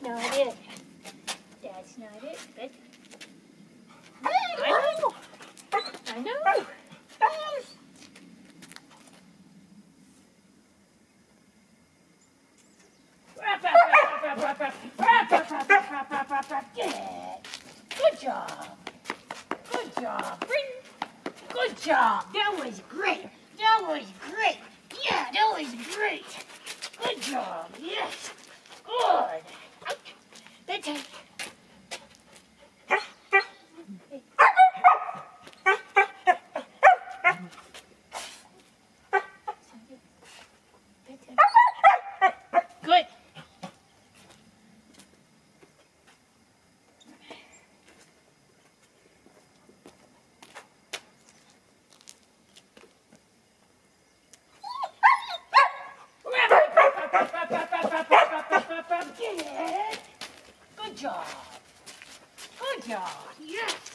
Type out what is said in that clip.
That's not it. That's not it. Good. I know. I know. Good job. Good job. Good job. That was great. That was great. Yeah, that was great. Good job. Yes. Good. That's it. Good. Good job. Good job. Yes.